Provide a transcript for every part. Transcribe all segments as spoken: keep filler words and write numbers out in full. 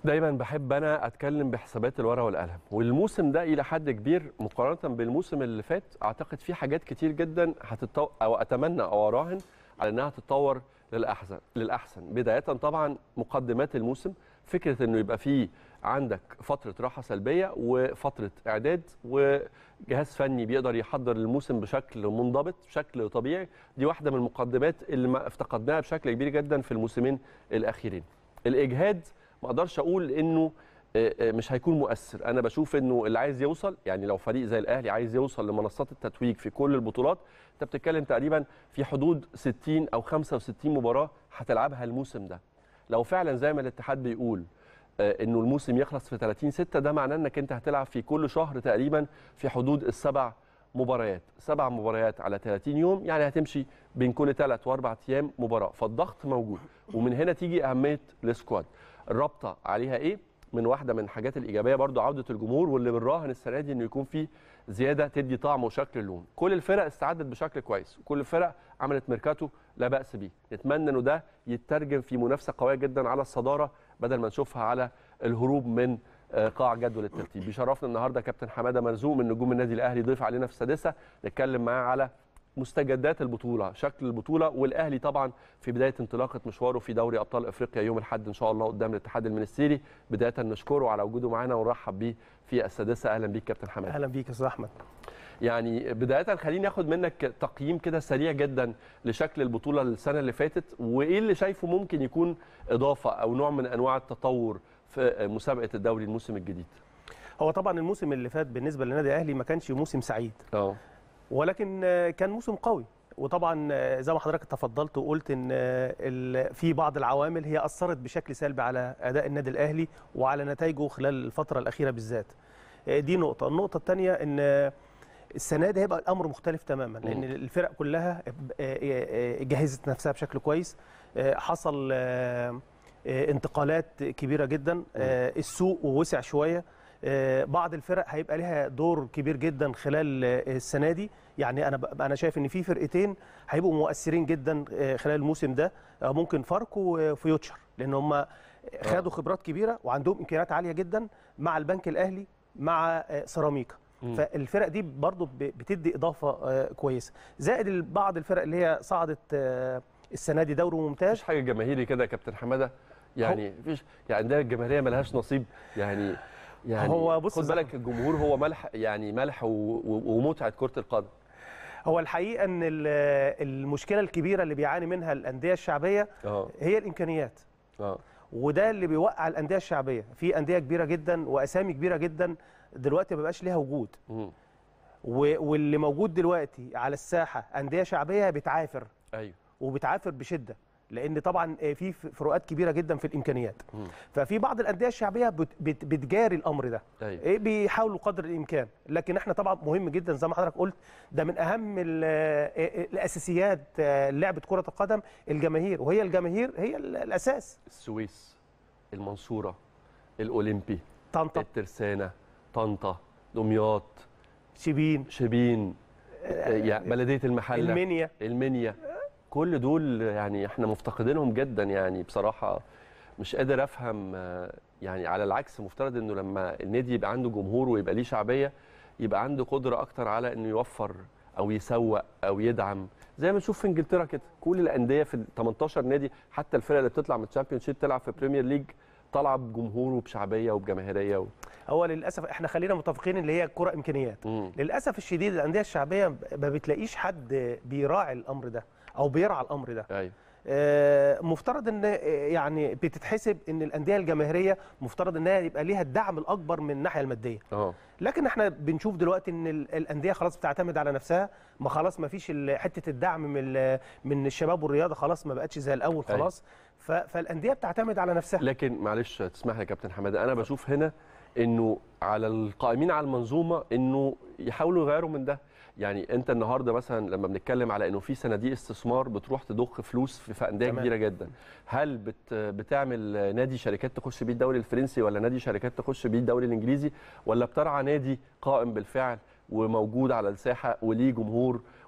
دايما بحب انا اتكلم بحسابات الورقه والقلم، والموسم ده الى حد كبير مقارنه بالموسم اللي فات اعتقد في حاجات كتير جدا هتتطور، او اتمنى او اراهن على انها تتطور للاحسن للاحسن بدايه طبعا مقدمات الموسم، فكره انه يبقى فيه عندك فتره راحه سلبيه وفتره اعداد وجهاز فني بيقدر يحضر الموسم بشكل منضبط بشكل طبيعي. دي واحده من المقدمات اللي ما افتقدناها بشكل كبير جدا في الموسمين الاخيرين. الاجهاد ما اقدرش اقول انه مش هيكون مؤثر، انا بشوف انه اللي عايز يوصل، يعني لو فريق زي الاهلي عايز يوصل لمنصات التتويج في كل البطولات، انت بتتكلم تقريبا في حدود ستين او خمسة وستين مباراه هتلعبها الموسم ده. لو فعلا زي ما الاتحاد بيقول انه الموسم يخلص في ثلاثين ستة، ده معناه انك انت هتلعب في كل شهر تقريبا في حدود السبع مباريات، سبع مباريات على ثلاثين يوم، يعني هتمشي بين كل ثلاث واربع ايام مباراه، فالضغط موجود. ومن هنا تيجي اهميه السكواد. الرابطه عليها ايه؟ من واحده من الحاجات الايجابيه برضو عوده الجمهور، واللي بنراهن السنه دي انه يكون في زياده تدي طعم وشكل لون. كل الفرق استعدت بشكل كويس، وكل الفرق عملت ميركاتو لا باس به. نتمنى انه ده يترجم في منافسه قويه جدا على الصداره بدل ما نشوفها على الهروب من قاع جدول الترتيب. بيشرفنا النهارده كابتن حماده مرزوق من نجوم النادي الاهلي ضيف علينا في السادسه، نتكلم معاه على مستجدات البطوله، شكل البطوله، والاهلي طبعا في بدايه انطلاقه مشواره في دوري ابطال افريقيا يوم الاحد ان شاء الله قدام الاتحاد المنستيري. بدايه نشكره على وجوده معانا ونرحب بيه في السادسه. اهلا بيك كابتن حماده. اهلا بيك يا استاذ احمد. يعني بدايه خليني اخد منك تقييم كده سريع جدا لشكل البطوله السنه اللي فاتت، وايه اللي شايفه ممكن يكون اضافه او نوع من انواع التطور في مسابقه الدوري الموسم الجديد. هو طبعا الموسم اللي فات بالنسبه للنادي الاهلي ما كانش موسم سعيد، اه ولكن كان موسم قوي، وطبعا زي ما حضرتك تفضلت وقلت ان في بعض العوامل هي اثرت بشكل سلبي على اداء النادي الاهلي وعلى نتائجه خلال الفتره الاخيره بالذات. دي نقطه. النقطه الثانيه ان السنه دي هيبقى الامر مختلف تماما، لان الفرق كلها جهزت نفسها بشكل كويس، حصل انتقالات كبيره جدا، السوق ووسع شويه، بعض الفرق هيبقى لها دور كبير جدا خلال السنه دي. يعني انا انا شايف ان في فرقتين هيبقوا مؤثرين جدا خلال الموسم ده، ممكن فاركو وفيوتشر، لان هم خدوا خبرات كبيره وعندهم امكانيات عاليه جدا مع البنك الاهلي مع سيراميكا. فالفرق دي برضو بتدي اضافه كويسه، زائد بعض الفرق اللي هي صعدت السنه دي دوري ممتاز. مفيش حاجه جماهيري كده يا كابتن حماده، يعني مفيش، يعني ده الجماهيريه ملهاش نصيب، يعني يعني هو بص خد بالك الجمهور هو ملح، يعني ملح ومتعه كره القدم. هو الحقيقه ان المشكله الكبيره اللي بيعاني منها الانديه الشعبيه أوه. هي الامكانيات. اه وده اللي بيوقع الانديه الشعبيه، في انديه كبيره جدا واسامي كبيره جدا دلوقتي ما بقاش ليها وجود. م. واللي موجود دلوقتي على الساحه انديه شعبيه بتعافر. ايوه وبتعافر بشده، لان طبعا في فروقات كبيره جدا في الامكانيات. م. ففي بعض الانديه الشعبيه بت بت بتجاري الامر ده. أيوة. بيحاولوا قدر الامكان، لكن احنا طبعا مهم جدا زي ما حضرتك قلت، ده من اهم الاساسيات لعبه كره القدم الجماهير، وهي الجماهير هي الاساس. السويس، المنصوره، الاولمبي، طنطا، الترسانه، طنطا، دمياط، شبين شبين يعني بلديه المحله، المنيا المنيا كل دول يعني احنا مفتقدينهم جدا. يعني بصراحه مش قادر افهم، يعني على العكس مفترض انه لما النادي يبقى عنده جمهور ويبقى ليه شعبيه يبقى عنده قدره اكتر على انه يوفر او يسوق او يدعم، زي ما نشوف في انجلترا كده. كل الانديه في تمنتاشر نادي، حتى الفرق اللي بتطلع من الشامبيون شيب تلعب في بريمير ليج طالعه بجمهور وبشعبيه وبجماهيريه و... هو للاسف احنا خلينا متفقين اللي هي الكره امكانيات. مم. للاسف الشديد الانديه الشعبيه ما بتلاقيش حد بيراعي الامر ده او بيرعى الامر ده. ايوه آه مفترض ان يعني بتتحسب ان الانديه الجماهيريه مفترض انها يبقى ليها الدعم الاكبر من الناحيه الماديه. اه لكن احنا بنشوف دلوقتي ان الانديه خلاص بتعتمد على نفسها، ما خلاص ما فيش حته الدعم من من الشباب والرياضه، خلاص ما بقتش زي الاول خلاص. أيوة. فالانديه بتعتمد على نفسها. لكن معلش تسمح لي يا كابتن حماده، انا بشوف هنا انه على القائمين على المنظومه انه يحاولوا يغيروا من ده. يعني انت النهارده مثلا لما بنتكلم على انه في صناديق استثمار بتروح تضخ فلوس في انديه كبيره جدا، هل بت بتعمل نادي شركات تخش بيه الدوري الفرنسي، ولا نادي شركات تخش بيه الدوري الانجليزي، ولا بترعى نادي قائم بالفعل وموجود على الساحه وليه جمهور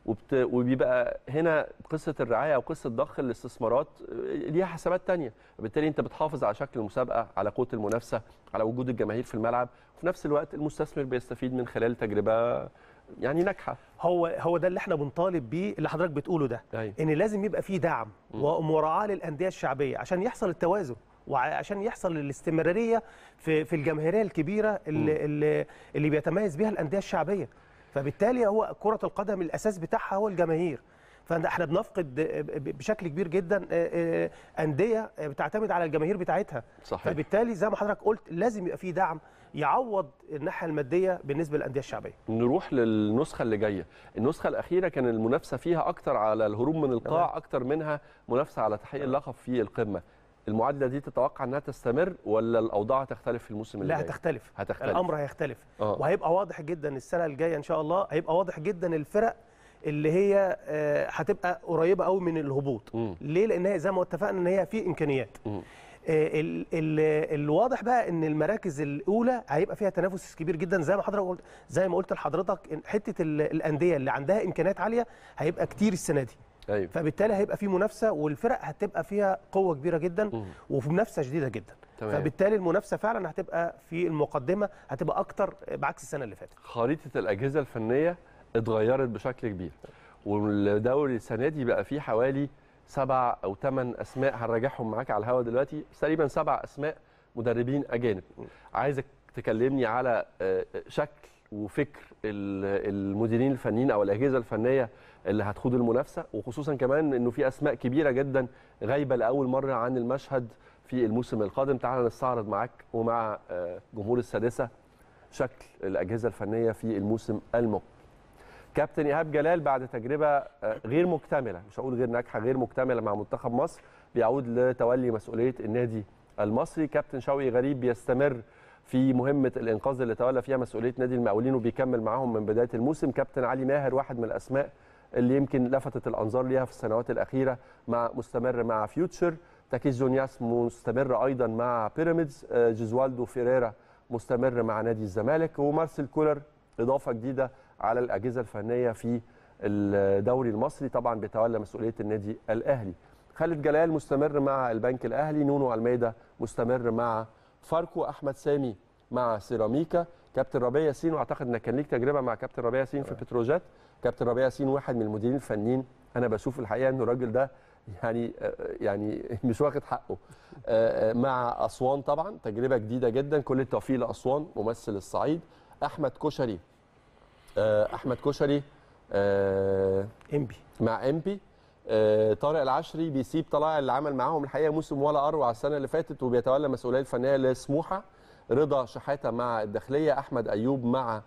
وبت... وبيبقى هنا قصه الرعايه او قصه ضخ الاستثمارات ليها حسابات ثانيه، وبالتالي انت بتحافظ على شكل المسابقه، على قوه المنافسه، على وجود الجماهير في الملعب، وفي نفس الوقت المستثمر بيستفيد من خلال تجربه يعني ناجحه. هو هو ده اللي احنا بنطالب بيه، اللي حضرتك بتقوله ده. أيوة. ان لازم يبقى فيه دعم ومراعاه للانديه الشعبيه عشان يحصل التوازن، وعشان يحصل الاستمراريه في في الجماهيريه الكبيره اللي اللي, اللي بيتميز بها الانديه الشعبيه. فبالتالي هو كره القدم الاساس بتاعها هو الجماهير. فاحنا بنفقد بشكل كبير جدا انديه بتعتمد على الجماهير بتاعتها. صحيح. فبالتالي زي ما حضرتك قلت لازم يبقى فيه دعم يعوض الناحيه الماديه بالنسبه للانديه الشعبيه. نروح للنسخه اللي جايه، النسخه الاخيره كان المنافسه فيها اكتر على الهروب من القاع اكتر منها منافسه على تحقيق اللقب في القمه. المعادله دي تتوقع انها تستمر ولا الاوضاع هتختلف في الموسم اللي لا جاي؟ لا هتختلف. هتختلف الامر هيختلف. آه. وهيبقى واضح جدا السنه الجايه ان شاء الله، هيبقى واضح جدا الفرق اللي هي هتبقى قريبه قوي من الهبوط. م. ليه؟ لان هي زي ما اتفقنا ان هي في امكانيات. م. ال ال الواضح بقى ان المراكز الاولى هيبقى فيها تنافس كبير جدا، زي ما حضرتك قلت، زي ما قلت لحضرتك، حته الانديه اللي عندها امكانيات عاليه هيبقى كتير السنه دي. أيوة. فبالتالي هيبقى في منافسه، والفرق هتبقى فيها قوه كبيره جدا وفي منافسه شديده جدا. تمام. فبالتالي المنافسه فعلا هتبقى في المقدمه، هتبقى اكتر بعكس السنه اللي فاتت. خريطه الاجهزه الفنيه اتغيرت بشكل كبير، والدوري السنه دي بقى فيه حوالي سبع او ثمان اسماء هنراجعهم معاك على الهواء دلوقتي، تقريبا سبع اسماء مدربين اجانب. عايزك تكلمني على شكل وفكر المديرين الفنيين او الاجهزه الفنيه اللي هتخوض المنافسه، وخصوصا كمان انه في اسماء كبيره جدا غايبه لاول مره عن المشهد في الموسم القادم. تعال نستعرض معاك ومع جمهور السادسه شكل الاجهزه الفنيه في الموسم المقبل. كابتن ايهاب جلال بعد تجربه غير مكتمله، مش هقول غير ناجحه، غير مكتمله مع منتخب مصر، بيعود لتولي مسؤوليه النادي المصري. كابتن شوقي غريب بيستمر في مهمه الانقاذ اللي تولى فيها مسؤوليه نادي المقاولين وبيكمل معاهم من بدايه الموسم. كابتن علي ماهر واحد من الاسماء اللي يمكن لفتت الانظار ليها في السنوات الاخيره، مع مستمر مع فيوتشر. تاكيز جونياس مستمر ايضا مع بيراميدز. جيزوالدو فيريرا مستمر مع نادي الزمالك. ومارسيل كولر اضافه جديده على الاجهزه الفنيه في الدوري المصري، طبعا بيتولى مسؤوليه النادي الاهلي. خالد جلال مستمر مع البنك الاهلي. نونو الميدا مستمر مع فاركو. احمد سامي مع سيراميكا. كابتن ربيع ياسين، واعتقد انك كان ليك تجربه مع كابتن ربيع ياسين في بتروجيت. كابتن ربيع ياسين واحد من المديرين الفنيين انا بشوف الحقيقه انه الراجل ده يعني يعني مش واخد حقه. مع اسوان طبعا تجربه جديده جدا، كل التوفيق لاسوان ممثل الصعيد. احمد كشري احمد كشري امبي مع امبي. طارق العشري بيسيب طلائع اللي عمل معاهم الحقيقه موسم ولا اروع السنه اللي فاتت، وبيتولى المسؤوليه الفنيه لسموحه. رضا شحاته مع الداخليه. احمد ايوب مع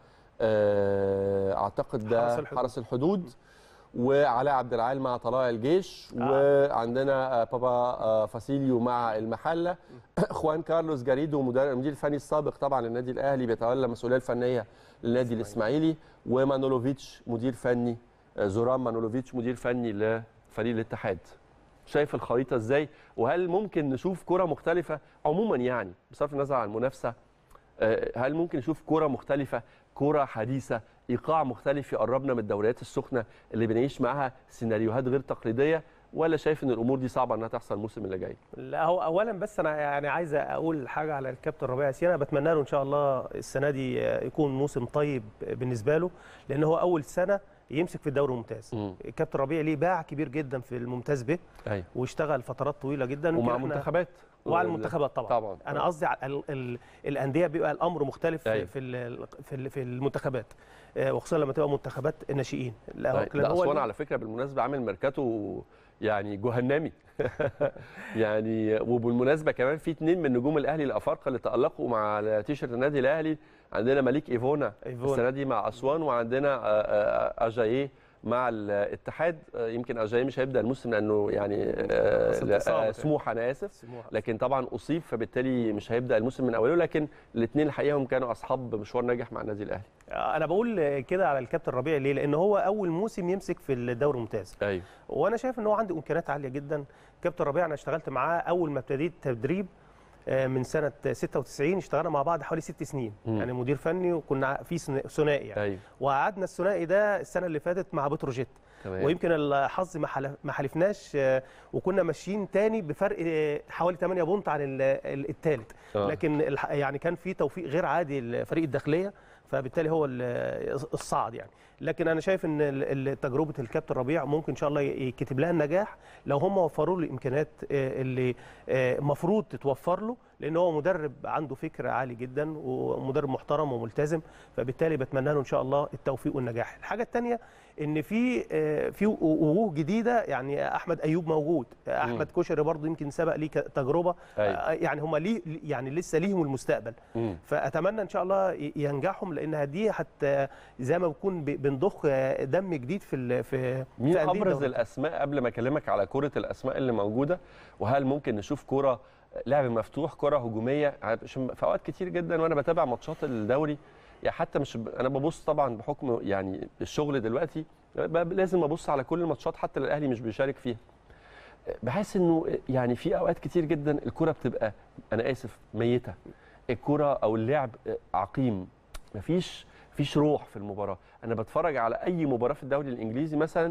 اعتقد ده حرس الحدود, حرس الحدود. وعلاء عبد العال مع طلائع الجيش. آه. وعندنا بابا فاسيليو مع المحله. خوان كارلوس جاريدو مدير المدير الفني السابق طبعا للنادي الاهلي بيتولى المسؤوليه الفنيه للنادي الاسماعيلي. ومانولوفيتش مدير فني، زوران مانولوفيتش مدير فني لفريق الاتحاد. شايف الخريطه ازاي؟ وهل ممكن نشوف كره مختلفه عموما، يعني بصرف النظر عن المنافسه، هل ممكن نشوف كره مختلفه، كره حديثه، ايقاع مختلف يقربنا من الدوريات السخنه اللي بنعيش معاها سيناريوهات غير تقليديه، ولا شايف ان الامور دي صعبه انها تحصل الموسم اللي جاي؟ لا، هو اولا بس انا يعني عايز اقول حاجه على الكابتن ربيع ياسين. انا بتمنى له ان شاء الله السنه دي يكون موسم طيب بالنسبه له، لان هو اول سنه يمسك في الدوري الممتاز. الكابتن ربيع ليه باع كبير جدا في الممتاز به. أيوة. واشتغل فترات طويله جدا ومع منتخبات وعلى المنتخبات طبعا. طبعا انا قصدي على ال ال الانديه بيبقى الامر مختلف. أيوة. في في في المنتخبات، وخصوصا لما تبقى منتخبات الناشئين. لا, لا اسوان على فكره بالمناسبه عامل ميركاتو يعني جهنمي. يعني وبالمناسبه كمان في اثنين من نجوم الاهلي الافارقه اللي تالقوا مع تيشيرت النادي الاهلي. عندنا مليك ايفونا السنه دي مع اسوان، وعندنا اجاييه مع الاتحاد. يمكن اجاييه مش هيبدا الموسم لانه يعني سموحه، انا اسف، لكن طبعا اصيب فبالتالي مش هيبدا الموسم من اوله، لكن الاثنين الحقيقه هم كانوا اصحاب مشوار ناجح مع النادي الاهلي. انا بقول كده على الكابتن ربيع ليه؟ لان هو اول موسم يمسك في الدوري الممتاز. ايوه. وانا شايف ان هو عنده امكانيات عاليه جدا. كابتن ربيع انا اشتغلت معاه اول ما ابتديت تدريب من سنه ستة وتسعين، اشتغلنا مع بعض حوالي ست سنين. م. يعني مدير فني، وكنا في ثنائي يعني. أيوة. وقعدنا الثنائي ده السنه اللي فاتت مع بتروجيت. تمام. ويمكن الحظ ما حالفناش وكنا ماشيين تاني بفرق حوالي ثمانية بونت عن الثالث، لكن يعني كان في توفيق غير عادي لفريق الداخليه، فبالتالي هو الصعد يعني. لكن انا شايف ان تجربه الكابتن ربيع ممكن ان شاء الله يكتب لها النجاح لو هم وفروا له الامكانيات اللي المفروض تتوفر له، لان هو مدرب عنده فكر عالي جدا ومدرب محترم وملتزم، فبالتالي بتمنى له ان شاء الله التوفيق والنجاح. الحاجه الثانيه ان في في وجوه جديده، يعني احمد ايوب موجود، احمد كشري برضه يمكن سبق ليه تجربه، أيوة. يعني هم ليه يعني لسه ليهم المستقبل، مم. فاتمنى ان شاء الله ينجحهم، لانها دي حتى زي ما بنكون بنضخ دم جديد في في مين في ابرز الاسماء قبل ما اكلمك على كره الاسماء اللي موجوده، وهل ممكن نشوف كره لعب مفتوح، كره هجوميه؟ عشان في اوقات كتير جدا وانا بتابع ماتشات الدوري، يعني حتى مش انا ببص طبعا بحكم يعني الشغل دلوقتي لازم ابص على كل الماتشات حتى الاهلي مش بيشارك فيها، بحس انه يعني في اوقات كتير جدا الكره بتبقى انا اسف ميته، الكره او اللعب عقيم، مفيش مفيش روح في المباراه. انا بتفرج على اي مباراه في الدوري الانجليزي مثلا،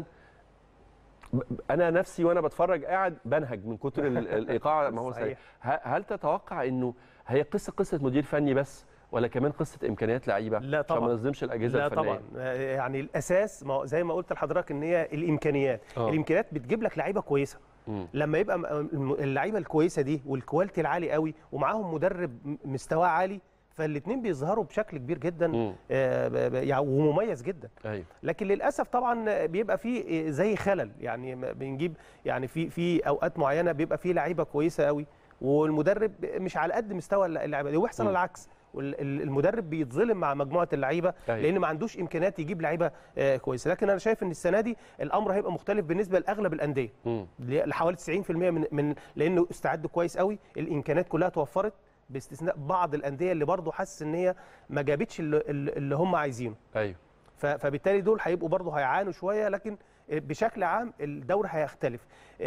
انا نفسي وانا بتفرج قاعد بنهج من كتر الايقاع ما هو صحيح. هل تتوقع انه هي قصه قصه مدير فني بس، ولا كمان قصه امكانيات لعيبه؟ لا طبعا، عشان ما نظلمش الاجهزه لا الفنيه. لا طبعا، يعني الاساس ما زي ما قلت لحضرتك ان هي الامكانيات. أوه. الامكانيات بتجيب لك لعيبه كويسه. م. لما يبقى اللعيبه الكويسه دي والكواليتي العالي قوي ومعاهم مدرب مستواه عالي، فالاثنين بيظهروا بشكل كبير جدا يعني ومميز جدا. أيوة. لكن للاسف طبعا بيبقى في زي خلل، يعني بنجيب يعني في في اوقات معينه بيبقى في لعيبه كويسه قوي والمدرب مش على قد مستوى اللعيبه دي، ويحصل العكس، والمدرب بيتظلم مع مجموعه اللعيبه لان ما عندوش امكانيات يجيب لعيبه كويسه. لكن انا شايف ان السنه دي الامر هيبقى مختلف بالنسبه لاغلب الانديه، لحوالي تسعين في المية من من لانه استعدوا كويس قوي، الامكانيات كلها توفرت باستثناء بعض الانديه اللي برضه حاسس ان هي ما جابتش اللي, اللي هم عايزينه. ايوه. فبالتالي دول هيبقوا برضه هيعانوا شويه، لكن بشكل عام الدوري هيختلف.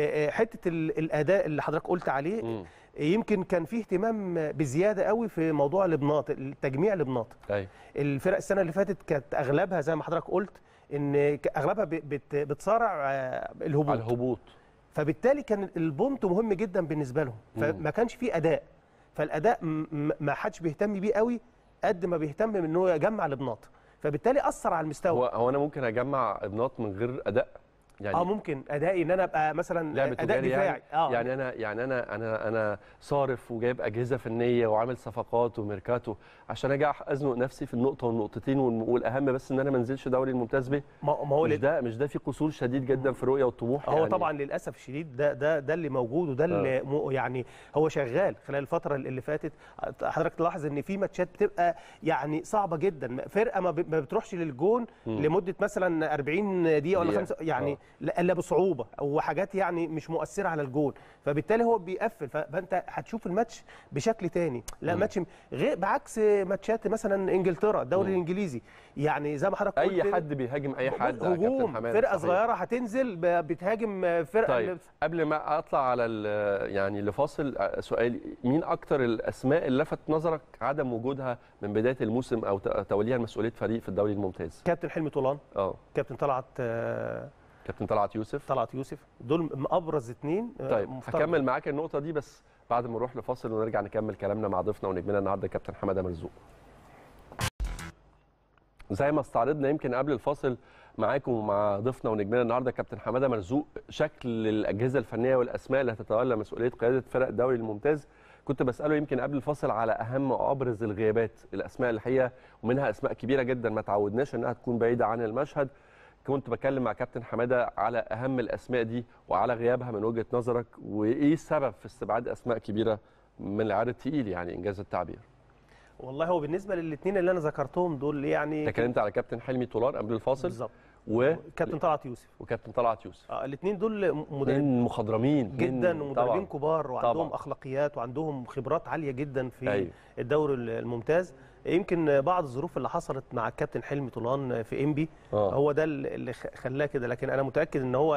حته الاداء اللي حضرتك قلت عليه، م. يمكن كان فيه اهتمام بزياده قوي في موضوع الابناط، التجميع الابناط. ايوه. الفرق السنه اللي فاتت كانت اغلبها زي ما حضرتك قلت ان اغلبها بتصارع الهبوط. على الهبوط. فبالتالي كان البونت مهم جدا بالنسبه لهم، فما كانش فيه اداء، فالاداء ما حدش بيهتم بيه قوي قد ما بيهتم ان هو يجمع الابناط، فبالتالي اثر على المستوى. هو هو انا ممكن اجمع ابناط من غير اداء؟ يعني اه ممكن ادائي ان انا ابقى مثلا اداء دفاعي. يعني, آه. يعني انا يعني انا انا انا صارف وجايب اجهزه فنيه وعامل صفقات وميركاتو عشان اجي ازنق نفسي في النقطه والنقطتين، والاهم بس ان انا ما انزلش دوري الممتاز به. ما هو مش ده مش ده في قصور شديد جدا في الرؤيه والطموح. هو يعني طبعا للاسف الشديد ده ده ده اللي موجود وده اللي آه. يعني هو شغال خلال الفتره اللي فاتت. حضرتك تلاحظ ان في ماتشات بتبقى يعني صعبه جدا، فرقه ما بتروحش للجون م. لمده مثلا أربعين دقيقه ولا خمسة يعني الا بصعوبه او حاجات يعني مش مؤثره على الجول، فبالتالي هو بيقفل، فانت هتشوف الماتش بشكل تاني. لا ماتش غير بعكس ماتشات مثلا انجلترا، الدوري م. الانجليزي، يعني زي ما حضرتك قلت اي حد بيهاجم اي حد. هجوم فرقه صحيح. صغيره هتنزل بتهاجم فرقه. طيب قبل ما اطلع على يعني لفاصل، سؤال: مين اكتر الاسماء اللي لفت نظرك عدم وجودها من بدايه الموسم او توليها مسؤوليه فريق في الدوري الممتاز؟ كابتن حلمي طولان، اه كابتن طلعت آه كابتن طلعت يوسف طلعت يوسف دول ابرز اثنين. طيب هكمل معاك النقطه دي بس بعد ما نروح لفاصل ونرجع نكمل كلامنا مع ضيفنا ونجمنا النهارده كابتن حماده مرزوق. زي ما استعرضنا يمكن قبل الفاصل معاكم ومع ضيفنا ونجمنا النهارده كابتن حماده مرزوق شكل الاجهزه الفنيه والاسماء اللي هتتولى مسؤوليه قياده فرق الدوري الممتاز، كنت بساله يمكن قبل الفاصل على اهم وابرز الغيابات، الاسماء اللي هي ومنها اسماء كبيره جدا ما تعودناش انها تكون بعيده عن المشهد. كنت بكلم مع كابتن حماده على اهم الاسماء دي وعلى غيابها من وجهه نظرك، وايه السبب في استبعاد اسماء كبيره من العيار الثقيل يعني انجاز التعبير. والله هو بالنسبه للاثنين اللي انا ذكرتهم دول يعني اتكلمت على كابتن حلمي طولان قبل الفاصل بالظبط، وكابتن طلعت يوسف وكابتن طلعت يوسف. اه الاثنين دول مدربين مخضرمين جدا ومدربين كبار وعندهم طبعا. اخلاقيات وعندهم خبرات عاليه جدا في أيوه. الدوري الممتاز. يمكن بعض الظروف اللي حصلت مع الكابتن حلمي طولان في انبي آه. هو ده اللي خلاه كده، لكن انا متاكد ان هو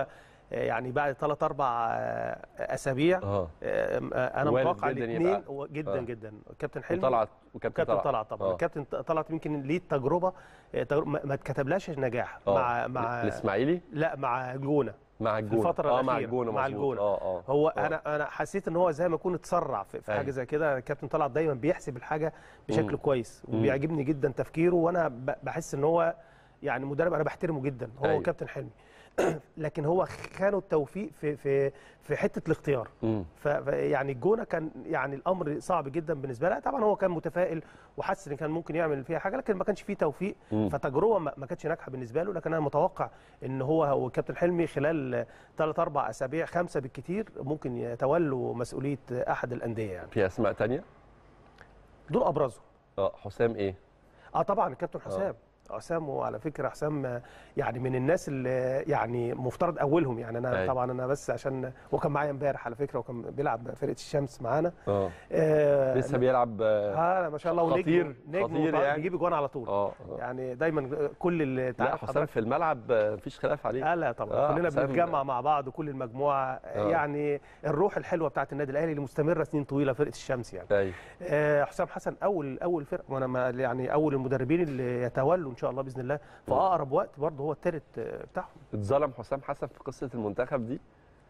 يعني بعد ثلاث اربع اسابيع آه. انا متوقع الاثنين جدا آه. جدا كابتن حلمي وطلعت وكابتن طلعت, طلعت طبعا آه. كابتن طلعت يمكن ليه تجربه ما اتكتبلاش نجاح آه. مع مع الاسماعيلي لا مع الجونه مع الجونه الفتره آه الاخيره مع الجونه مع الجونه آه آه. هو آه. انا انا حسيت ان هو زي ما يكون اتسرع في, في حاجه زي كده. كابتن طلعت دايما بيحسب الحاجه بشكل مم. كويس وبيعجبني جدا تفكيره، وانا بحس ان هو يعني مدرب انا بحترمه جدا هو أيوه. كابتن حلمي لكن هو خانوا التوفيق في في في حته الاختيار. فيعني الجونه كان يعني الامر صعب جدا بالنسبه له. طبعا هو كان متفائل وحس ان كان ممكن يعمل فيها حاجه، لكن ما كانش فيه توفيق، فتجربه ما كانتش ناجحه بالنسبه له. لكن انا متوقع ان هو هو كابتن حلمي خلال ثلاث اربع اسابيع خمسه بالكثير ممكن يتولوا مسؤوليه احد الانديه. يعني في اسماء ثانيه دول ابرزهم. اه حسام ايه؟ اه طبعا الكابتن حسام آه. حسام وعلى فكره حسام يعني من الناس اللي يعني مفترض اولهم. يعني انا أي. طبعا انا بس عشان هو كان معايا امبارح على فكره وكان بيلعب فرقه الشمس معانا اه, آه لسه بيلعب اه ما شاء الله خطير نجم خطير يعني بيجيب اجوان على طول اه يعني دايما كل اللي لا حسام في الملعب مفيش خلاف عليه. اه لا طبعا آه كلنا بنتجمع مع بعض وكل المجموعه آه. يعني الروح الحلوه بتاعت النادي الاهلي اللي مستمره سنين طويله فرقه الشمس يعني. ايوه آه حسام حسن اول اول فرقه وانا يعني اول المدربين اللي يتولوا ان شاء الله باذن الله في اقرب وقت برضه هو الثالث بتاعهم. اتظلم حسام حسن في قصه المنتخب دي؟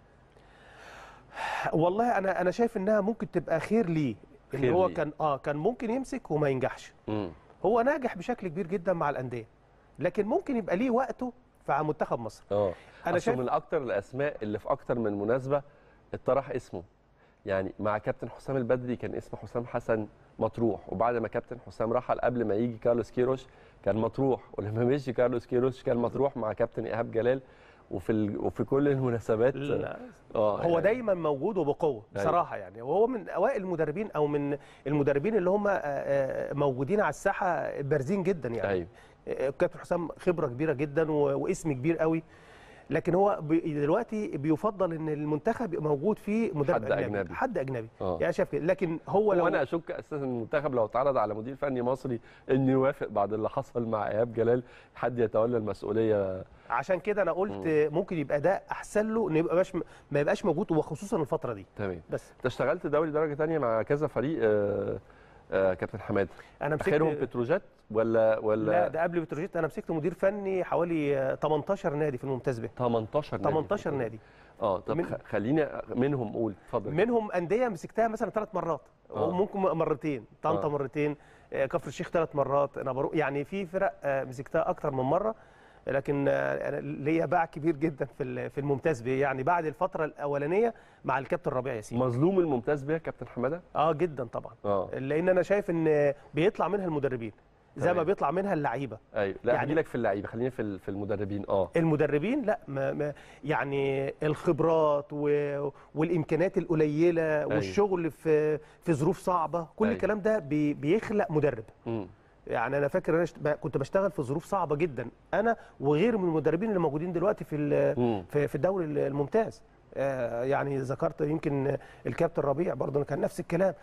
والله انا انا شايف انها ممكن تبقى خير ليه، ان هو ليه. كان اه كان ممكن يمسك وما ينجحش. مم. هو ناجح بشكل كبير جدا مع الانديه، لكن ممكن يبقى ليه وقته في منتخب مصر. اه انا شايف من اكتر الاسماء اللي في اكتر من مناسبه اتطرح اسمه. يعني مع كابتن حسام البدري كان اسم حسام حسن مطروح، وبعد ما كابتن حسام رحل قبل ما يجي كارلوس كيروش كان مطروح، ولما مشي كارلوس كيروش كان مطروح مع كابتن ايهاب جلال، وفي ال... وفي كل المناسبات اه هو يعني دايما موجود وبقوه بصراحه. يعني وهو من اوائل المدربين او من المدربين اللي هم موجودين على الساحه بارزين جدا. يعني أيوه. كابتن حسام خبره كبيره جدا واسم كبير قوي، لكن هو دلوقتي بيفضل ان المنتخب يبقى موجود فيه مدرب حد اجنبي, أجنبي. حد اجنبي آه. يعني شايف كده. لكن هو لو وانا اشك اساسا المنتخب لو اتعرض على مدير فني مصري انه يوافق بعد اللي حصل مع ايهاب جلال حد يتولى المسؤوليه. عشان كده انا قلت م. ممكن يبقى ده احسن له، ان يبقى باش ما يبقاش موجود، وخصوصا الفتره دي. تمام. بس انت اشتغلت دوري درجه ثانيه مع كذا فريق آه آه كابتن حماده. انا مسكت اخرهم بتروجيت ولا ولا لا ده قبل بتروجيت. انا مسكت مدير فني حوالي تمنتاشر نادي في الممتاز به. تمنتاشر نادي تمنتاشر نادي اه طب من... خليني منهم قول اتفضل. منهم انديه مسكتها مثلا ثلاث مرات آه. وممكن مرتين، طنطا آه. مرتين، كفر الشيخ ثلاث مرات، انا بروح يعني في فرق مسكتها اكتر من مره. لكن ليا باع كبير جدا في في الممتاز به، يعني بعد الفتره الاولانيه مع الكابتن ربيع ياسين. مظلوم الممتاز به كابتن حماده؟ اه جدا طبعا. آه. لان انا شايف ان بيطلع منها المدربين زي ما بيطلع منها اللعيبه. ايوه لا يعني هجي لك في اللعيبه، خلينا في في المدربين. اه المدربين لا ما ما يعني الخبرات و... والامكانيات القليله أيوة. والشغل في في ظروف صعبه، كل أيوة. الكلام ده بي... بيخلق مدرب. م. يعني انا فاكر انا كنت بشتغل في ظروف صعبه جدا انا وغير من المدربين اللي موجودين دلوقتي في في الدوري الممتاز. يعني ذكرت يمكن الكابتن ربيع برضه كان نفس الكلام.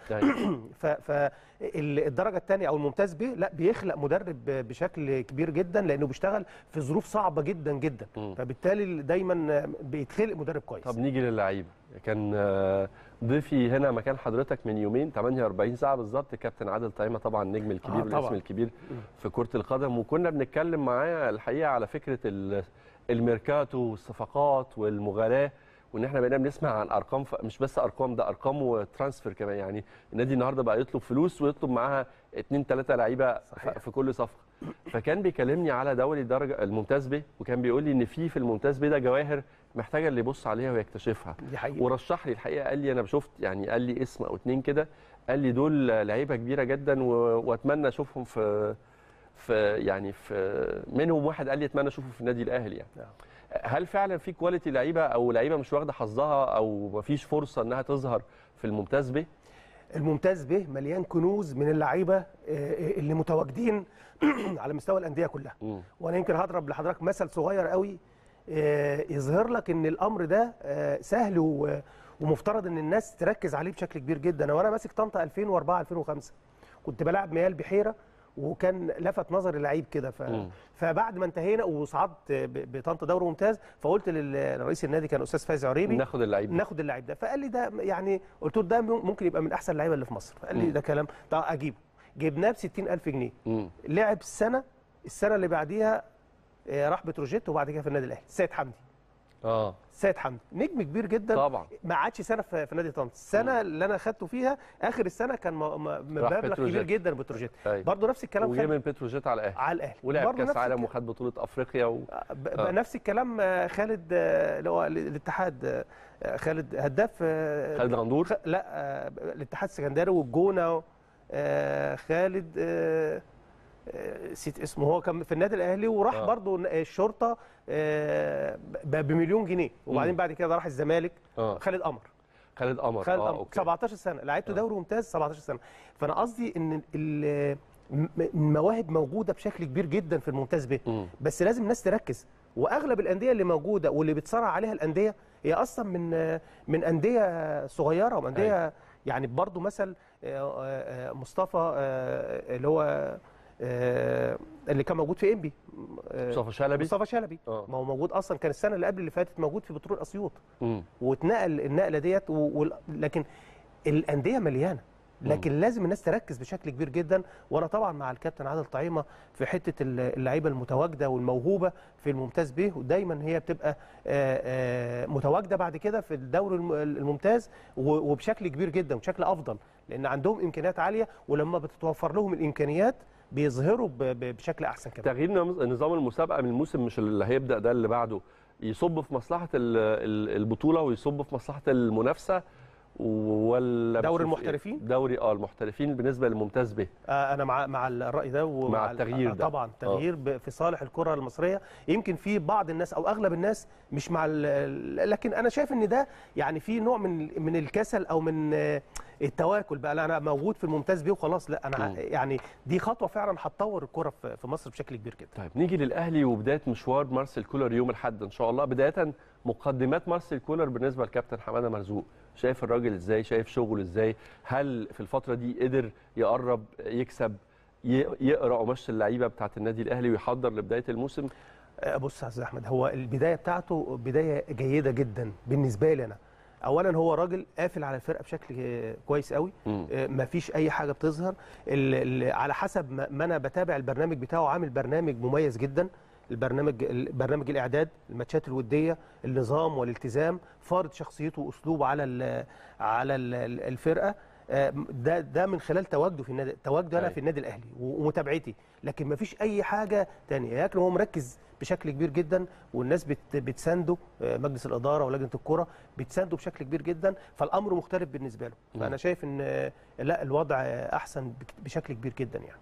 فالدرجه الثانيه او الممتاز به لا بيخلق مدرب بشكل كبير جدا، لانه بيشتغل في ظروف صعبه جدا جدا. م. فبالتالي دايما بيتخلق مدرب كويس. طب نيجي للعيبه. كان ضيفي هنا مكان حضرتك من يومين ثمانية وأربعين ساعه بالظبط كابتن عادل طيمه، طبعا النجم الكبير آه والاسم الكبير في كره القدم، وكنا بنتكلم معاه الحقيقه على فكره الميركاتو والصفقات والمغالاه، وان احنا بقينا بنسمع عن ارقام، مش بس ارقام، ده ارقام وترانسفير كمان. يعني النادي النهارده بقى يطلب فلوس ويطلب معاها اثنين ثلاثه لعيبه في كل صفقه. فكان بيكلمني على دوري الدرجه الممتاز به، وكان بيقول لي ان في في الممتاز به ده جواهر محتاجه اللي يبص عليها ويكتشفها. دي حقيقة. ورشح لي الحقيقه، قال لي انا شفت يعني، قال لي اسم او اثنين كده، قال لي دول لعيبه كبيره جدا واتمنى اشوفهم في في يعني في منهم واحد قال لي اتمنى اشوفه في النادي الاهلي. يعني هل فعلا في كواليتي لعيبه او لعيبه مش واخده حظها او مفيش فرصه انها تظهر في الممتاز به؟ الممتاز به مليان كنوز من اللعيبه اللي متواجدين على مستوى الانديه كلها. م. وانا يمكن هضرب لحضرتك مثل صغير قوي يظهر لك ان الامر ده سهل ومفترض ان الناس تركز عليه بشكل كبير جدا. وانا ماسك طنطا ألفين وأربعة ألفين وخمسة كنت بلاعب ميال بحيره، وكان لفت نظر اللعيب كده. ف... فبعد ما انتهينا وصعدت بطنطا دوري ممتاز، فقلت لرئيس النادي كان استاذ فايز عريبي ناخد اللعيب ناخد اللعيب ده. فقال لي ده يعني، قلت له ده ممكن يبقى من احسن اللعيبه اللي في مصر. فقال لي ده كلام، طب اجيبه. جبناه ب ستين ألف جنيه. مم. لعب سنه، السنه اللي بعديها راح بتروجيت، وبعد كده في النادي الاهلي. السيد حمدي اه السيد حمدي نجم كبير جدا طبعا. ما عادش سنه في نادي طنطا. السنه مم. اللي انا خدته فيها اخر السنه كان مبلغ كبير جدا بتروجيت. برضه نفس الكلام، وجه من بتروجيت على الاهلي على الاهلي ولعب كاس عالم وخد بطوله افريقيا و... آه. نفس الكلام خالد اللي هو الاتحاد، خالد هداف خالد غندور خ... لا الاتحاد السكندري والجونه. خالد نسيت اسمه، هو كان في النادي الاهلي وراح آه. برضه الشرطه بمليون جنيه، وبعدين بعد كده راح الزمالك. آه. خالد قمر خالد قمر خالد قمر سبعتاشر سنه لعبته آه. دوري ممتاز سبعتاشر سنه. فانا قصدي ان المواهب موجوده بشكل كبير جدا في الممتاز به، بس لازم الناس تركز. واغلب الانديه اللي موجوده واللي بتصارع عليها الانديه هي اصلا من من انديه صغيره وانديه أي. يعني برضو مثل مصطفى اللي هو اللي كان موجود في انبي، مصطفى شلبي مصطفى شلبي آه. ما هو موجود اصلا، كان السنه اللي قبل اللي فاتت موجود في بترول اسيوط، واتنقل النقله ديت و... لكن الانديه مليانه، لكن مم. لازم الناس تركز بشكل كبير جدا. وانا طبعا مع الكابتن عادل طعيمه في حته اللعيبه المتواجده والموهوبه في الممتاز به، ودايما هي بتبقى متواجده بعد كده في الدوري الممتاز وبشكل كبير جدا وبشكل افضل، لان عندهم امكانيات عاليه، ولما بتتوفر لهم الامكانيات بيظهروا بشكل احسن كمان. تغيير نظام المسابقه من الموسم مش اللي هيبدا ده اللي بعده يصب في مصلحه البطوله ويصب في مصلحه المنافسه، ولا دوري المحترفين؟ دوري اه المحترفين بالنسبه للممتاز به. آه انا مع مع الراي ده ومع مع التغيير ده طبعا تغيير آه. في صالح الكره المصريه. يمكن في بعض الناس او اغلب الناس مش مع، لكن انا شايف ان ده يعني في نوع من من الكسل او من التواكل بقى. لا انا موجود في الممتاز به وخلاص، لا انا م. يعني دي خطوه فعلا هتطور الكره في مصر بشكل كبير جدا. طيب نيجي للاهلي وبدايه مشوار مارسيل كولر يوم الاحد ان شاء الله. بدايه مقدمات مارسيل كولر بالنسبه للكابتن حماده مرزوق، شايف الراجل ازاي؟ شايف شغله ازاي؟ هل في الفتره دي قدر يقرب يكسب يقرا قماشه اللعيبه بتاعه النادي الاهلي ويحضر لبدايه الموسم؟ بص يا استاذ احمد، هو البدايه بتاعته بدايه جيده جدا بالنسبه لي انا. اولا هو راجل قافل على الفرقه بشكل كويس قوي، ما فيش اي حاجه بتظهر. على حسب ما انا بتابع البرنامج بتاعه، عامل برنامج مميز جدا. البرنامج برنامج الاعداد، الماتشات الوديه، النظام والالتزام، فارض شخصيته واسلوبه على ال على ال الفرقه. ده ده من خلال تواجده في النادي، تواجده انا في النادي الاهلي ومتابعتي، لكن ما فيش اي حاجه ثانيه. لكن هو مركز بشكل كبير جدا، والناس بت بتسانده، مجلس الاداره ولجنه الكره بتسانده بشكل كبير جدا، فالامر مختلف بالنسبه له. فانا شايف ان لا الوضع احسن بشكل كبير جدا. يعني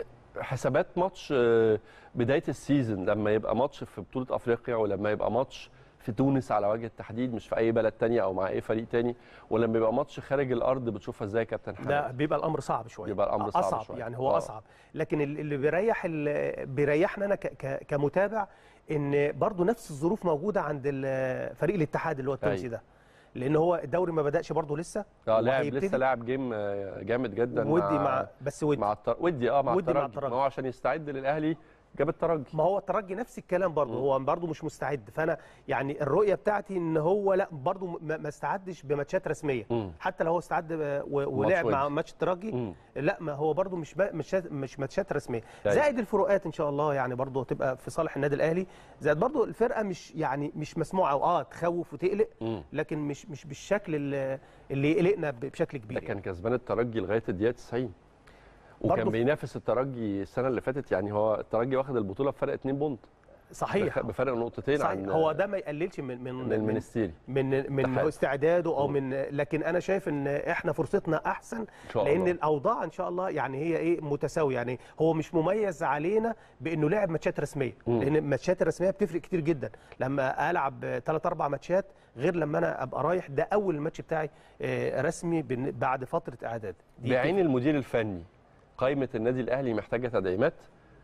حسابات ماتش بدايه السيزون، لما يبقى ماتش في بطوله افريقيا ولما يبقى ماتش في تونس على وجه التحديد مش في اي بلد تانية او مع اي فريق تاني، ولما يبقى ماتش خارج الارض، بتشوفها ازاي يا كابتن حماده؟ لا بيبقى الامر صعب شويه، بيبقى الامر صعب اصعب شوية. يعني هو آه. اصعب، لكن اللي بيريح اللي بيريحنا انا كمتابع ان برضو نفس الظروف موجوده عند فريق الاتحاد اللي هو التونسي ده، لان هو الدوري ما بداش برضه لسه. اه لاعب لسه لاعب جيم جامد جدا ودي مع, مع بس ودي مع التر... ودي اه مع الترجي. ما هو عشان يستعد للاهلي جاب الترجي. ما هو الترجي نفس الكلام برضه، هو برضه مش مستعد. فانا يعني الرؤيه بتاعتي ان هو لا برضه ما استعدش بماتشات رسميه. مم. حتى لو هو استعد ولعب مع ماتش الترجي، مم. لا ما هو برضه مش مش مش ماتشات رسميه. يعني. زائد الفروقات ان شاء الله يعني برضه هتبقى في صالح النادي الاهلي. زائد برضه الفرقه مش يعني مش مسموعه او اه تخوف وتقلق، مم. لكن مش مش بالشكل اللي, اللي يقلقنا بشكل كبير. ده كان كسبان الترجي لغايه الدقيقه تسعين وكان بينافس الترجي السنه اللي فاتت. يعني هو الترجي واخد البطوله بفرق اتنين بونت. صحيح، بفرق نقطتين. صحيح. عن هو ده ما يقللش من من من المنستيري من من استعداده او من، لكن انا شايف ان احنا فرصتنا احسن لان الله. الاوضاع ان شاء الله يعني هي ايه متساويه. يعني هو مش مميز علينا بانه لعب ماتشات رسميه، م. لان الماتشات الرسميه بتفرق كتير جدا. لما العب ثلاث اربع ماتشات غير لما انا ابقى رايح ده اول ماتش بتاعي رسمي بعد فتره اعداد. بعين المدير الفني، قائمة النادي الأهلي محتاجة تدعيمات؟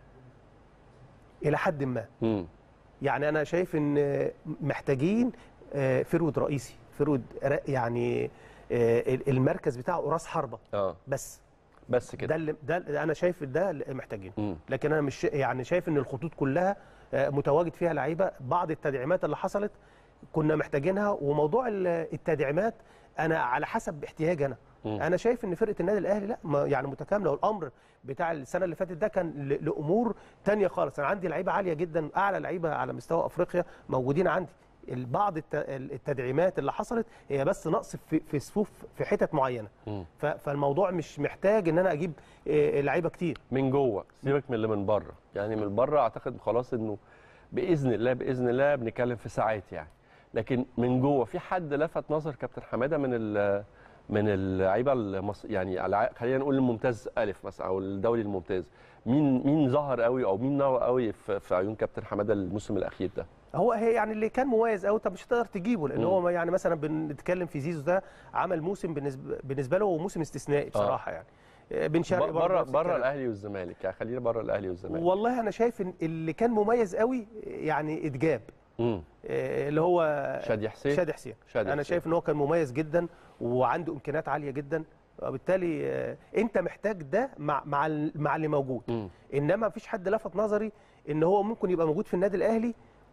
إلى حد ما. مم. يعني أنا شايف إن محتاجين فرود رئيسي، فرود يعني المركز بتاعه راس حربة. آه. بس بس كده. ده اللي ده انا شايف ده اللي محتاجينه. لكن انا مش يعني شايف ان الخطوط كلها متواجد فيها لعيبه. بعض التدعيمات اللي حصلت كنا محتاجينها، وموضوع التدعيمات انا على حسب احتياجي انا. م. انا شايف ان فرقه النادي الاهلي لا يعني متكامله، والامر بتاع السنه اللي فاتت ده كان لامور ثانيه خالص. انا عندي لعيبه عاليه جدا، اعلى لعيبه على مستوى افريقيا موجودين عندي. بعض التدعيمات اللي حصلت هي بس نقص في في صفوف في حتت معينه. م. فالموضوع مش محتاج ان انا اجيب لعيبه كتير من جوه، سيبك من اللي من بره. يعني من بره اعتقد خلاص انه باذن الله باذن الله بنتكلم في ساعات يعني. لكن من جوه في حد لفت نظر كابتن حماده من من اللعيبه المص... يعني خلينا نقول الممتاز الف مثلا او الدوري الممتاز، مين مين ظهر قوي او مين نور قوي في, في عيون كابتن حماده الموسم الاخير ده؟ هو هي يعني اللي كان مميز قوي. طب مش هتقدر تجيبه لان م. هو يعني مثلا بنتكلم في زيزو ده عمل موسم بالنسبه بالنسبه له هو موسم استثنائي بصراحه. آه. يعني بن شرقي بره بره الاهلي والزمالك، يعني خلينا بره الاهلي والزمالك. والله انا شايف ان اللي كان مميز قوي يعني اتجاب امم اللي هو شادي حسين. شادي حسين شادي انا حسين. شايف ان هو كان مميز جدا وعنده امكانيات عاليه جدا، وبالتالي انت محتاج ده مع مع مع اللي موجود. م. انما مفيش حد لفت نظري ان هو ممكن يبقى موجود في النادي الاهلي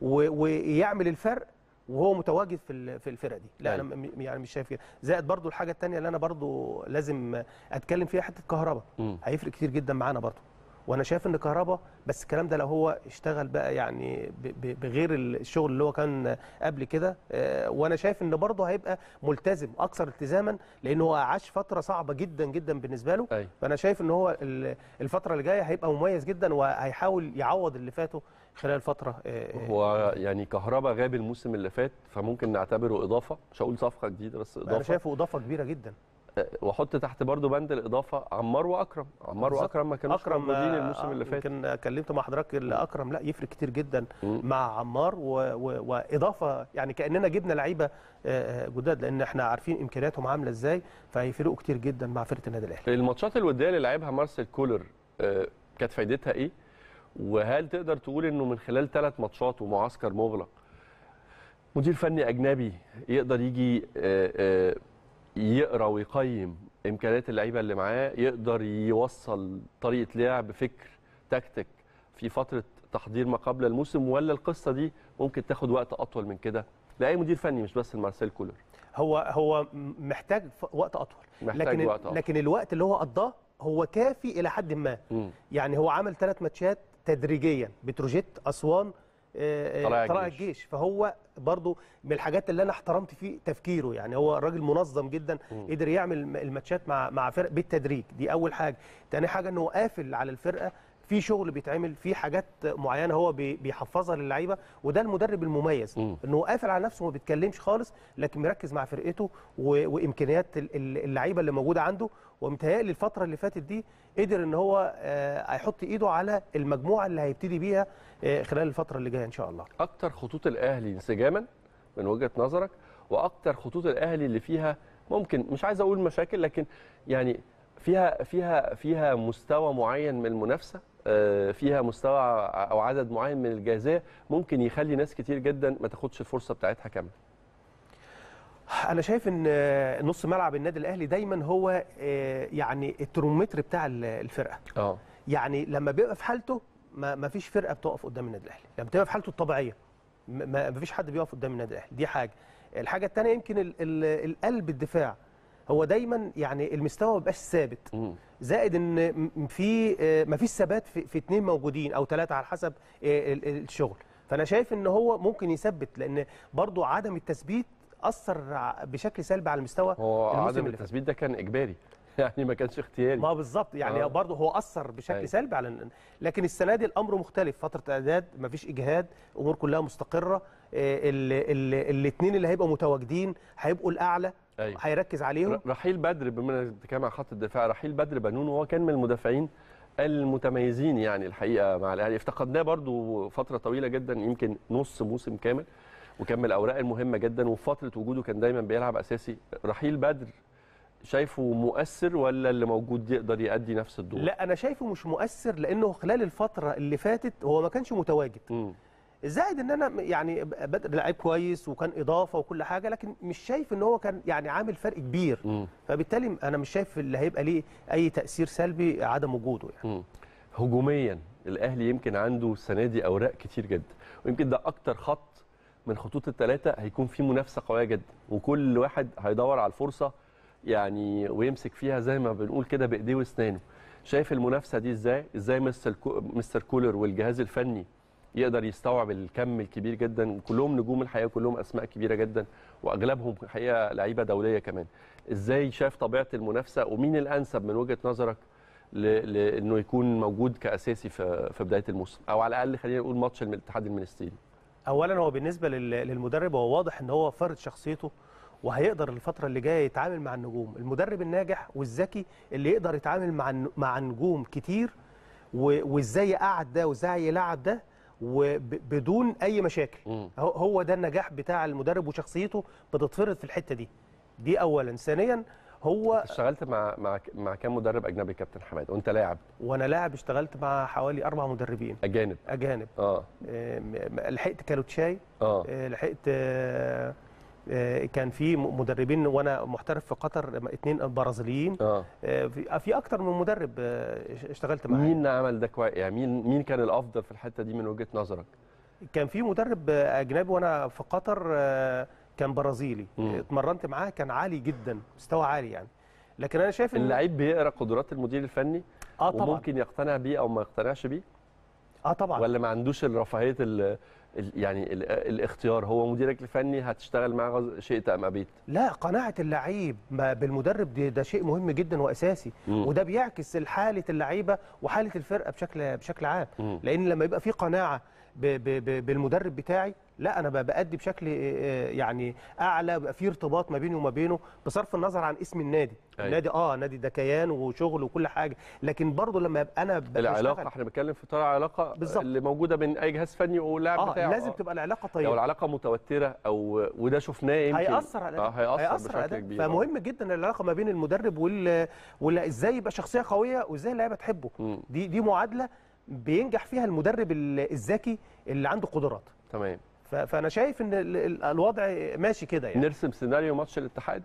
ويعمل الفرق وهو متواجد في في الفرقه دي. لا أيوة. انا يعني مش شايف كده. زائد برضو الحاجه الثانيه اللي انا برضو لازم اتكلم فيها حته كهربا، هيفرق كتير جدا معانا برضو. وانا شايف ان كهربا بس الكلام ده لو هو اشتغل بقى يعني بغير الشغل اللي هو كان قبل كده، وانا شايف ان برضه هيبقى ملتزم اكثر التزاما لانه هو عاش فتره صعبه جدا جدا بالنسبه له. أي. فانا شايف ان هو الفتره اللي جايه هيبقى مميز جدا وهيحاول يعوض اللي فاته خلال فتره. هو يعني كهربا غاب الموسم اللي فات، فممكن نعتبره اضافه، مش هقول صفقه جديده بس اضافه. انا شايفه اضافه كبيره جدا. واحط تحت برضو بند الاضافه عمار واكرم. عمار واكرم ما كانوش موجودين الموسم اللي فات. يمكن كلمت مع حضرتك اكرم لا يفرق كتير جدا م. مع عمار و... و... واضافه يعني كاننا جبنا لعيبه جداد لان احنا عارفين امكانياتهم عامله ازاي، فهيفرقوا كتير جدا مع فرقه النادي الاهلي. الماتشات الوديه اللي لعبها مارسيل كولر كانت فايدتها ايه؟ وهل تقدر تقول انه من خلال ثلاث ماتشات ومعسكر مغلق مدير فني اجنبي يقدر يجي يقرا ويقيم امكانيات اللعيبه اللي معاه، يقدر يوصل طريقه لعب، فكر، تكتيك في فتره تحضير ما قبل الموسم، ولا القصه دي ممكن تاخد وقت اطول من كده لاي مدير فني مش بس لمارسيل كولر؟ هو هو محتاج وقت اطول، محتاج لكن وقت أطول. لكن الوقت اللي هو قضاه هو كافي الى حد ما. م. يعني هو عمل ثلاث ماتشات تدريجيا، بتروجيت، اسوان، طلائع الجيش. فهو برضو من الحاجات اللي انا احترمت فيه تفكيره. يعني هو راجل منظم جدا، م. قدر يعمل الماتشات مع مع فرق بالتدريج. دي اول حاجه. تاني حاجه انه قافل على الفرقه، في شغل بيتعمل، في حاجات معينه هو بيحفظها للعيبه، وده المدرب المميز. م. انه قافل على نفسه وما بيتكلمش خالص، لكن مركز مع فرقته وامكانيات اللعيبه اللي موجوده عنده. ومتهيألي الفتره اللي فاتت دي قدر ان هو هيحط ايده على المجموعه اللي هيبتدي بيها خلال الفتره اللي جايه ان شاء الله. اكتر خطوط الاهلي انسجاما من وجهه نظرك، واكتر خطوط الاهلي اللي فيها ممكن مش عايز اقول مشاكل، لكن يعني فيها فيها فيها مستوى معين من المنافسه، فيها مستوى او عدد معين من الجاهزيه ممكن يخلي ناس كتير جدا ما تاخدش الفرصه بتاعتها كامله. انا شايف ان نص ملعب النادي الاهلي دايما هو يعني الترومتر بتاع الفرقه. اه يعني لما بيبقى في حالته ما فيش فرقه بتقف قدام النادي الاهلي، لما بتبقى في حالته الطبيعيه ما فيش حد بيقف قدام النادي الاهلي. دي حاجه. الحاجه الثانيه يمكن القلب الدفاع هو دايما يعني المستوى ما بيبقاش ثابت، زائد ان في ما فيش ثبات في, في اثنين موجودين او ثلاثه على حسب الشغل. فانا شايف ان هو ممكن يثبت، لان برضو عدم التثبيت اثر بشكل سلبي على المستوى. هو عدم التثبيت ده كان اجباري يعني ما كانش اختياري. ما بالظبط يعني آه. برضه هو اثر بشكل أي. سلبي على، لكن السنه دي الامر مختلف، فتره اعداد، ما فيش اجهاد، امور كلها مستقره. الاثنين اللي هيبقوا متواجدين هيبقوا الاعلى. أيوة. هيركز عليهم. رحيل بدر، بما انك بتتكلم عن خط الدفاع، رحيل بدر بنون وهو كان من المدافعين المتميزين يعني الحقيقه مع الاهلي، افتقدناه برضو فتره طويله جدا، يمكن نص موسم كامل، وكان من الاوراق المهمه جدا، وفي فتره وجوده كان دايما بيلعب اساسي. رحيل بدر شايفه مؤثر ولا اللي موجود يقدر يؤدي نفس الدور؟ لا انا شايفه مش مؤثر، لانه خلال الفتره اللي فاتت هو ما كانش متواجد. م. زائد ان انا يعني بدر لعيب كويس وكان اضافه وكل حاجه، لكن مش شايف ان هو كان يعني عامل فرق كبير. م. فبالتالي انا مش شايف اللي هيبقى ليه اي تاثير سلبي عدم وجوده يعني. م. هجوميا الاهلي يمكن عنده السنه دي اوراق كتير جدا، ويمكن ده اكتر خط من خطوط الثلاثه هيكون فيه منافسه قويه جدا، وكل واحد هيدور على الفرصه يعني ويمسك فيها زي ما بنقول كده بايديه واسنانه. شايف المنافسه دي ازاي؟ ازاي مستر مستر كولر والجهاز الفني يقدر يستوعب الكم الكبير جدا، وكلهم نجوم الحقيقه، كلهم اسماء كبيره جدا، واغلبهم الحقيقه لعيبه دوليه كمان. ازاي شايف طبيعه المنافسه، ومين الانسب من وجهه نظرك لانه يكون موجود كاساسي في في بدايه الموسم، او على الاقل خلينا نقول ماتش الاتحاد المنستيري؟ اولا هو بالنسبه للمدرب هو واضح ان هو فرض شخصيته، وهيقدر الفتره اللي جايه يتعامل مع النجوم. المدرب الناجح والذكي اللي يقدر يتعامل مع مع نجوم كتير، وازاي يقعد ده وازاي يلعب ده وبدون اي مشاكل. م. هو ده النجاح بتاع المدرب، وشخصيته بتتفرض في الحته دي. دي اولا. ثانيا هو اشتغلت مع مع مع كام مدرب اجنبي كابتن حماد وانت لاعب؟ وانا لاعب اشتغلت مع حوالي اربع مدربين اجانب. اجانب اه لحقت كالوتشاي، اه لحقت آه كان في مدربين وانا محترف في قطر اثنين برازيليين. اه في اكتر من مدرب اشتغلت معاه. مين عمل ده كويس يعني؟ مين مين كان الافضل في الحته دي من وجهه نظرك؟ كان في مدرب اجنبي وانا في قطر كان برازيلي، اتمرنت معاه، كان عالي جدا، مستوى عالي يعني. لكن انا شايف ان اللعيب بيقرا قدرات المدير الفني اه طبعا، وممكن يقتنع بيه او ما يقتنعش بيه. اه طبعا. ولا ما عندوش الرفاهيه يعني ال الاختيار، هو مديرك الفني هتشتغل معاه شئت ام ابيت؟ لا، قناعه اللعيب بالمدرب دي ده شيء مهم جدا واساسي. م. وده بيعكس حاله اللعيبه وحاله الفرقه بشكل بشكل عام. م. لان لما يبقى في قناعه ب ب بالمدرب بتاعي، لا انا بأدي بشكل يعني اعلى، بقى في ارتباط ما بيني وما بينه بصرف النظر عن اسم النادي. أي. النادي اه نادي ده كيان وشغل وكل حاجه، لكن برضه لما ابقى انا العلاقه، احنا بنتكلم في طريقه علاقه بالزبط. اللي موجوده بين اي جهاز فني واللاعب آه بتاعه. لازم آه. تبقى العلاقه طيبه. لو العلاقه متوتره او وده شفناه يمكن هيأثر على آه هيأثر, هيأثر بشكل كبير. فمهم جدا العلاقه ما بين المدرب وال ولا ازاي يبقى شخصيه قويه وازاي اللعيبه تحبه. م. دي دي معادله بينجح فيها المدرب الذكي اللي عنده قدرات. تمام. فانا شايف ان الوضع ماشي كده يعني. نرسم سيناريو ماتش الاتحاد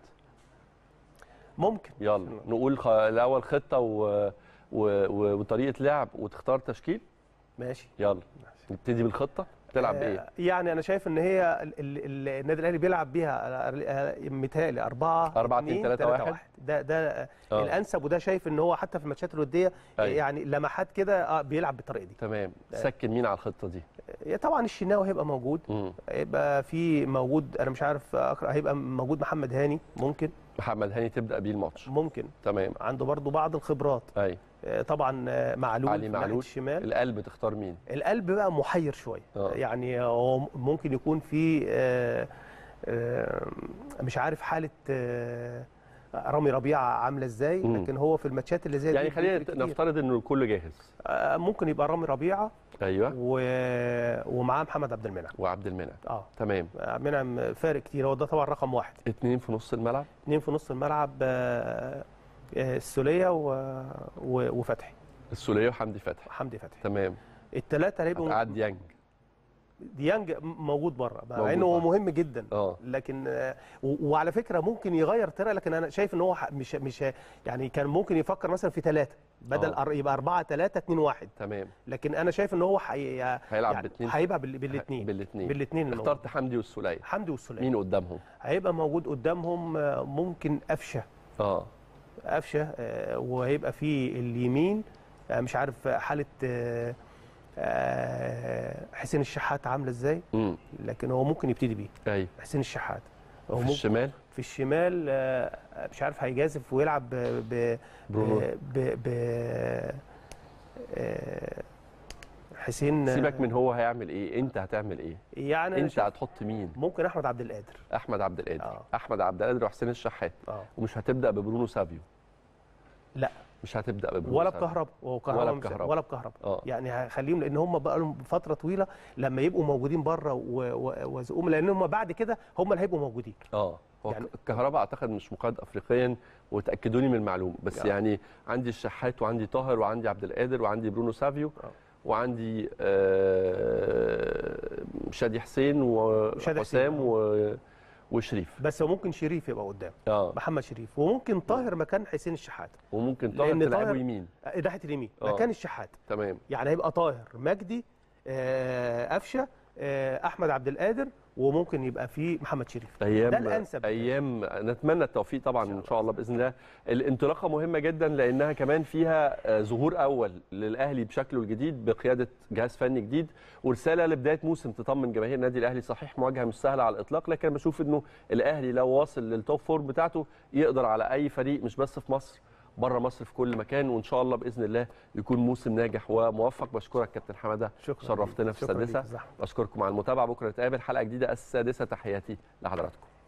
ممكن. يلا نقول الاول خطه و... و... وطريقه لعب وتختار تشكيل. ماشي يلا نبتدي بالخطه. تلعب بايه؟ يعني انا شايف ان هي النادي الاهلي بيلعب بيها متهيألي أربعة أربعة اتنين تلاتة واحد. ده ده أوه. الانسب، وده شايف ان هو حتى في الماتشات الوديه أيوه. يعني لمحات كده اه بيلعب بالطريقه دي. تمام. سكن مين على الخطه دي؟ طبعا الشناوي هيبقى موجود، م. هيبقى في موجود، انا مش عارف اقرا، هيبقى موجود محمد هاني. ممكن محمد هاني تبدا بيه الماتش. ممكن. تمام. عنده برضو بعض الخبرات. ايوه طبعا معلول. علي معلول الشمال. القلب تختار مين؟ القلب بقى محير شويه. أوه. يعني هو ممكن يكون في آآ آآ مش عارف حاله رامي ربيعه عامله ازاي، لكن هو في الماتشات اللي زي يعني خلينا نفترض انه الكل جاهز. ممكن يبقى رامي ربيعه ايوه و... ومعاه محمد عبد المنعم. وعبد المنعم اه تمام. منعم فارق كتير، هو ده طبعا رقم واحد. اثنين في نص الملعب. اثنين في نص الملعب، السوليه و... و... وفتحي. السوليه وحمدي فتحي. حمدي فتحي تمام. الثلاثه هيبقوا قعد ديانج. ديانج موجود بره مع انه هو مهم جدا. أوه. لكن وعلى فكره ممكن يغير طريقه، لكن انا شايف ان هو مش مش يعني كان ممكن يفكر مثلا في ثلاثه بدل أوه. يبقى أربعة ثلاثة اثنين واحد. تمام. لكن انا شايف ان هو حي... هيلعب يعني باثنين، هيبقى بالاثنين بالاثنين بالاثنين اخترت حمدي والسوليه. حمدي والسوليه مين قدامهم؟ هيبقى موجود قدامهم ممكن قفشه. اه قفشه، وهيبقى في اليمين مش عارف حاله حسين الشحات عامله ازاي، م. لكن هو ممكن يبتدي بيه. ايوه حسين الشحات. هو في الشمال في الشمال مش عارف هيجازف ويلعب ب ب ب, ب حسين. سيبك من هو هيعمل ايه، انت هتعمل ايه؟ يعني انت هتحط مين؟ ممكن احمد عبد القادر. احمد عبد القادر. آه. احمد عبد القادر وحسين الشحات. آه. ومش هتبدا ببرونو سافيو. لا مش هتبدا ببرونو ولا بكهرباء ولا بكهرباء ولا بكهرباء. آه. يعني هخليهم، لان هم بقى لهم فتره طويله لما يبقوا موجودين بره وزقوم، لان هم بعد كده هم اللي هيبقوا موجودين. اه هو يعني الكهرباء اعتقد مش مقيد افريقيا، وتاكدوني من المعلومه، بس يعني, يعني عندي الشحات وعندي طاهر وعندي عبد القادر وعندي برونو سافيو. آه. وعندي آه شادي حسين وحسام و... وشريف. بس ممكن شريف يبقى قدام اه محمد شريف، وممكن طاهر مكان حسين الشحات، وممكن طاهر تلعبه يمين ناحيه اليمين مكان الشحات. تمام. يعني هيبقى طاهر، مجدي، آه قفشه، آه احمد عبد القادر، وممكن يبقى في محمد شريف. ايام ده الانسب. ايام نتمنى التوفيق طبعا ان شاء الله باذن الله. الانطلاقه مهمه جدا لانها كمان فيها ظهور اول للاهلي بشكله الجديد بقياده جهاز فني جديد، ورساله لبدايه موسم تطمن جماهير النادي الاهلي. صحيح مواجهه مش سهله على الاطلاق، لكن بشوف انه الاهلي لو واصل للتوب فور بتاعته يقدر على اي فريق مش بس في مصر، بره مصر، في كل مكان. وان شاء الله باذن الله يكون موسم ناجح وموفق. بشكرك كابتن حماده، شرفتنا في السادسه. بشكركم على المتابعه، بكره نتقابل حلقه جديده السادسه. تحياتي لحضراتكم.